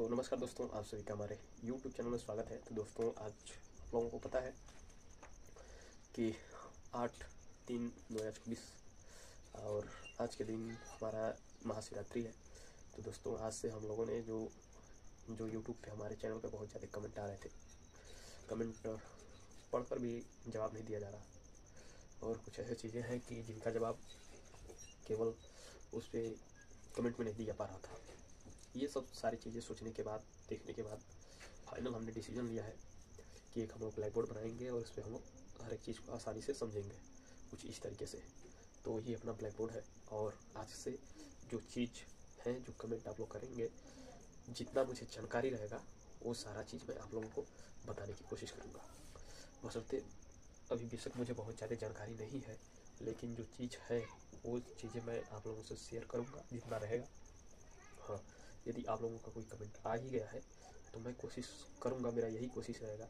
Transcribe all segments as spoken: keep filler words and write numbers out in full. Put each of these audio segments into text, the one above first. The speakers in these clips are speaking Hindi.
तो नमस्कार दोस्तों, आप सभी का हमारे यूट्यूब चैनल में स्वागत है। तो दोस्तों, आज आप लोगों को पता है कि आठ तीन दो हज़ार चौबीस और आज के दिन हमारा महाशिवरात्रि है। तो दोस्तों, आज से हम लोगों ने जो जो यूट्यूब पे हमारे चैनल पे बहुत ज़्यादा कमेंट आ रहे थे, कमेंट पढ़कर भी जवाब नहीं दिया जा रहा, और कुछ ऐसी चीज़ें हैं कि जिनका जवाब केवल उस पर कमेंट में नहीं दिया पा रहा था। ये सब सारी चीज़ें सोचने के बाद, देखने के बाद फाइनल हमने डिसीजन लिया है कि एक हम लोग ब्लैक बोर्ड बनाएंगे और इस पर हम लोग हर एक चीज़ को आसानी से समझेंगे कुछ इस तरीके से। तो ये अपना ब्लैक बोर्ड है, और आज से जो चीज़ है, जो कमेंट आप लोग करेंगे, जितना मुझे जानकारी रहेगा वो सारा चीज़ मैं आप लोगों को बताने की कोशिश करूँगा। बशर्ते अभी बेशक मुझे बहुत ज़्यादा जानकारी नहीं है, लेकिन जो चीज़ है वो चीज़ें मैं आप लोगों से शेयर करूँगा जितना रहेगा। हाँ, यदि आप लोगों का कोई कमेंट आ ही गया है तो मैं कोशिश करूँगा, मेरा यही कोशिश रहेगा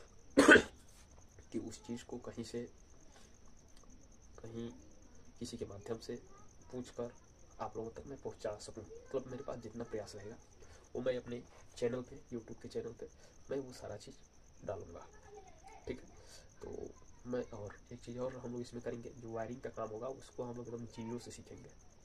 कि उस चीज़ को कहीं से कहीं किसी के माध्यम से पूछकर आप लोगों तक मैं पहुंचा सकूं। मतलब मेरे पास जितना प्रयास रहेगा वो मैं अपने चैनल पे, यूट्यूब के चैनल पे मैं वो सारा चीज़ डालूँगा। ठीक है, तो मैं और एक चीज़ और हम लोग इसमें करेंगे, जो वायरिंग का काम होगा उसको हम लोग एकदम जीरो से सीखेंगे।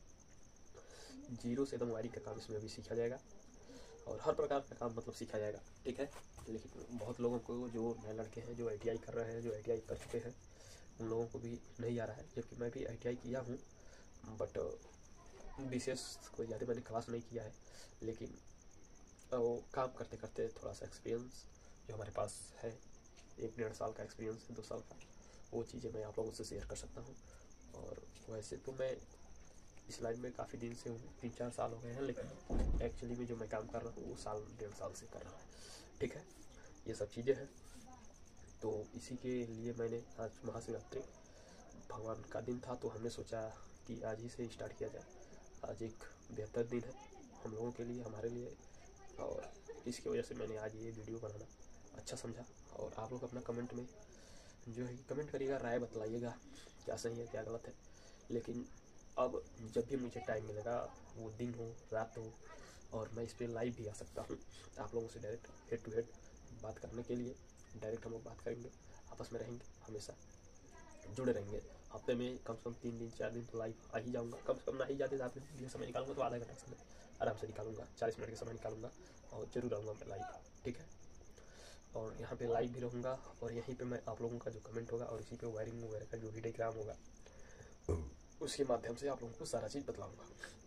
जीरो से एकदम वायरिंग का काम इसमें भी सीखा जाएगा, और हर प्रकार का काम मतलब सीखा जाएगा। ठीक है, लेकिन बहुत लोगों को, जो नए लड़के हैं, जो आई टी आई कर रहे हैं, जो आई टी आई कर चुके हैं, उन लोगों को भी नहीं आ रहा है। जबकि मैं भी आई टी आई किया हूँ, बट विशेष कोई ज़्यादा मैंने क्लास नहीं किया है, लेकिन वो काम करते करते थोड़ा सा एक्सपीरियंस जो हमारे पास है, एक डेढ़ साल का एक्सपीरियंस है, दो साल का, वो चीज़ें मैं आप लोगों से शेयर कर सकता हूँ। और वैसे तो मैं इस लाइन में काफ़ी दिन से हूँ, तीन चार साल हो गए हैं, लेकिन एक्चुअली में जो मैं काम कर रहा हूँ वो साल डेढ़ साल से कर रहा हूँ। ठीक है, ये सब चीज़ें हैं। तो इसी के लिए मैंने आज महाशिवरात्रि भगवान का दिन था, तो हमने सोचा कि आज ही से स्टार्ट किया जाए। आज एक बेहतर दिन है हम लोगों के लिए, हमारे लिए, और इसकी वजह से मैंने आज ये वीडियो बनाना अच्छा समझा। और आप लोग अपना कमेंट में जो है कमेंट करिएगा, राय बतलाइएगा क्या सही है क्या गलत है। लेकिन अब जब भी मुझे टाइम मिलेगा, वो दिन हो रात हो, और मैं इस पर लाइव भी आ सकता हूँ आप लोगों से डायरेक्ट हेड टू हेड बात करने के लिए। डायरेक्ट हम लोग बात करेंगे, आपस में रहेंगे, हमेशा जुड़े रहेंगे। हफ्ते में कम से कम तीन दिन चार दिन तो लाइव आ ही जाऊँगा, कम से कम ना ही जाते जाते लिए समय निकालूंगा तो आधा घंटा समय आराम से निकालूंगा, चालीस मिनट का समय निकालूंगा, और जरूर आऊँगा मैं लाइव। ठीक है, और यहाँ पे लाइव भी रहूँगा, और यहीं पे मैं आप लोगों का जो कमेंट होगा और इसी पे वायरिंग वगैरह का जो भी डायग्राम होगा उसके माध्यम से आप लोगों को सारा चीज़ बतलाऊँगा।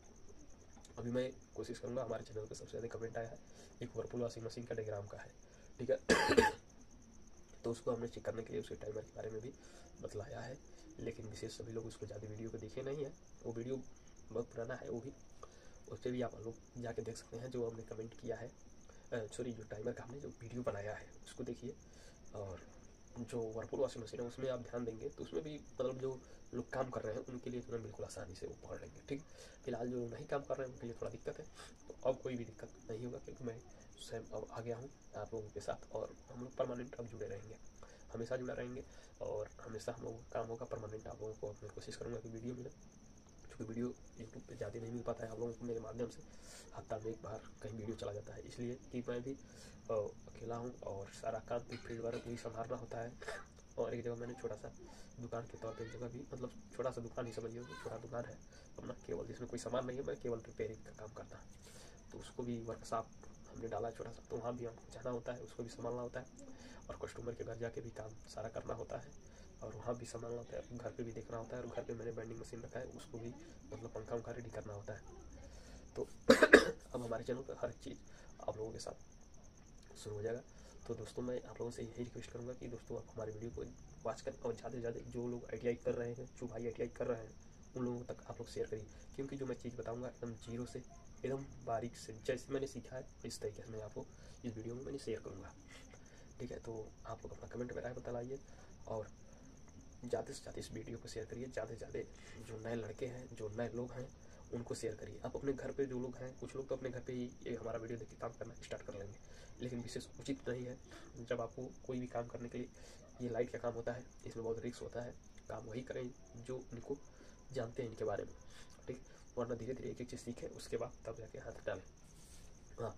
अभी मैं कोशिश करूँगा, हमारे चैनल पे सबसे ज़्यादा कमेंट आया है एक वर्लपूल वॉशिंग मशीन का डायग्राम का है। ठीक है, तो उसको हमने चेक करने के लिए उसके टाइमर के बारे में भी बतलाया है, लेकिन विशेष सभी लोग उसको ज़्यादा वीडियो को देखे नहीं है। वो वीडियो बहुत पुराना है, वो भी उस पर भी आप लोग जाके देख सकते हैं, जो हमने कमेंट किया है, सॉरी जो टाइमर का हमने जो वीडियो बनाया है उसको देखिए। और जो वर्लपूल वॉशिंग मशीन है उसमें आप ध्यान देंगे तो उसमें भी मतलब जो लोग काम कर रहे हैं उनके लिए तो बिल्कुल आसानी से वो पढ़ लेंगे। ठीक, फिलहाल जो नहीं काम कर रहे हैं उनके लिए थोड़ा दिक्कत है, तो अब कोई भी दिक्कत नहीं होगा, क्योंकि मैं स्वयं अब आ गया हूँ आप लोगों के साथ, और हम लोग परमानेंट अब जुड़े रहेंगे, हमेशा जुड़ा रहेंगे, और हमेशा हम लोगों का काम होगा परमानेंट आप लोगों को। मैं कोशिश करूँगा कि वीडियो मिले, क्योंकि वीडियो यूट्यूब पे ज़्यादा नहीं मिल पाता है आप लोगों को मेरे माध्यम से। हफ्ता में एक बार कहीं वीडियो चला जाता है, इसलिए कि मैं भी अकेला हूँ और सारा काम भी परिवार को ही संभालना होता है। और एक जगह मैंने छोटा सा दुकान के तौर पे एक जगह भी, मतलब छोटा सा दुकान ही समझिए, छोटा दुकान है अपना, केवल जिसमें कोई सामान नहीं है, मैं केवल रिपेयरिंग का काम करता हूँ। तो उसको भी वर्कशॉप हमने डाला छोटा सा, तो वहाँ भी हमको जाना होता है, उसको भी संभालना होता है, और कस्टमर के घर जाके भी काम सारा करना होता है, और वहाँ भी संभालना होता है, घर पे भी देखना होता है। और घर पे मैंने बेंडिंग मशीन रखा है, उसको भी मतलब पंखा वंखा रेडी करना होता है। तो अब हमारे चैनल पर हर चीज़ आप लोगों के साथ शुरू हो जाएगा। तो दोस्तों, मैं आप लोगों से यही रिक्वेस्ट करूँगा कि दोस्तों आप हमारे वीडियो को वॉच करें, और ज़्यादा से ज़्यादा जो लोग आई टी आई कर रहे हैं, जो भाई आई टी आई कर रहे हैं, उन लोगों तक आप लोग शेयर करिए, क्योंकि जो मैं चीज़ बताऊँगा एकदम जीरो से, एकदम बारीक से, जैसे मैंने सीखा है इस तरीके से मैं आपको इस वीडियो में मैंने शेयर करूँगा। ठीक है, तो आप लोग अपना कमेंट में राय बताइए, और ज़्यादा से ज़्यादा इस वीडियो को शेयर करिए। ज़्यादा से ज़्यादा जो नए लड़के हैं, जो नए लोग हैं, उनको शेयर करिए। आप अपने घर पे जो लोग हैं, कुछ लोग तो अपने घर पे ही ये हमारा वीडियो देख के काम करना स्टार्ट कर लेंगे, लेकिन विशेष उचित नहीं है। जब आपको कोई भी काम करने के लिए, ये लाइट का काम होता है, इसमें बहुत रिस्क होता है, काम वही करें जो इनको जानते हैं इनके बारे में। ठीक, वरना धीरे धीरे एक एक चीज़ सीखें, उसके बाद तब जाके हाथ डालें। हाँ,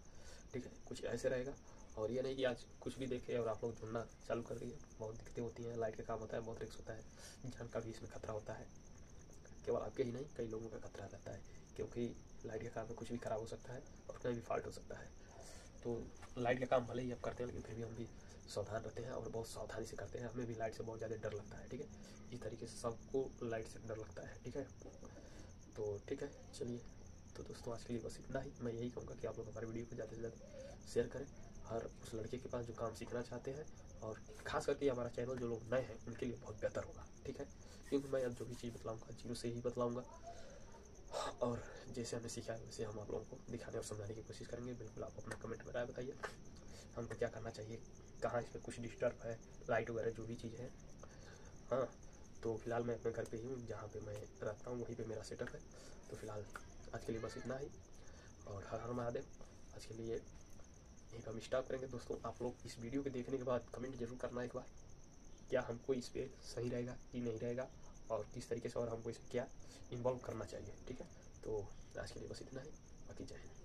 ठीक है, कुछ ऐसे रहेगा। और ये नहीं कि आज कुछ भी देखे और आप लोग ढूंढना चालू कर दिए। बहुत दिक्कतें होती हैं, लाइट का काम होता है, बहुत रिस्क होता है, जान का भी इसमें खतरा होता है। केवल आपके ही नहीं, कई लोगों का खतरा रहता है, क्योंकि लाइट के काम में कुछ भी खराब हो सकता है और कहीं भी फॉल्ट हो सकता है। तो लाइट का काम भले ही आप करते हैं, लेकिन फिर भी हम भी सावधान रहते हैं और बहुत सावधानी से करते हैं। हमें भी लाइट से बहुत ज़्यादा डर लगता है, ठीक है। इस तरीके से सबको लाइट से डर लगता है, ठीक है। तो ठीक है, चलिए। तो दोस्तों आज के लिए बस इतना ही। मैं यही कहूँगा कि आप लोग हमारे वीडियो को ज़्यादा से ज़्यादा शेयर करें हर उस लड़के के पास जो काम सीखना चाहते हैं, और खास करके हमारा चैनल जो लोग नए हैं उनके लिए बहुत बेहतर होगा, ठीक है। क्योंकि मैं अब जो भी चीज़ बतलाऊँगा जीरो से ही बतलाऊँगा, और जैसे हमने सीखा है वैसे हम आप लोगों को दिखाने और समझाने की कोशिश करेंगे। बिल्कुल आप अपना कमेंट में राय बताइए हमको क्या करना चाहिए, कहाँ इसमें कुछ डिस्टर्ब है, लाइट वगैरह जो भी चीज़ है। हाँ, तो फिलहाल मैं अपने घर पे ही हूँ, जहाँ पे मैं रहता हूँ वहीं पे मेरा सेटअप है। तो फिलहाल आज के लिए बस इतना ही, और हर हर महादेव। आज के लिए यहीं पर हम स्टॉप करेंगे। दोस्तों आप लोग इस वीडियो को देखने के बाद कमेंट जरूर करना एक बार, क्या हमको इस पर सही रहेगा कि नहीं रहेगा, और किस तरीके से और हमको इसमें क्या इन्वॉल्व करना चाहिए, ठीक है। तो आज के लिए बस इतना ही, बाकी जय हिंद।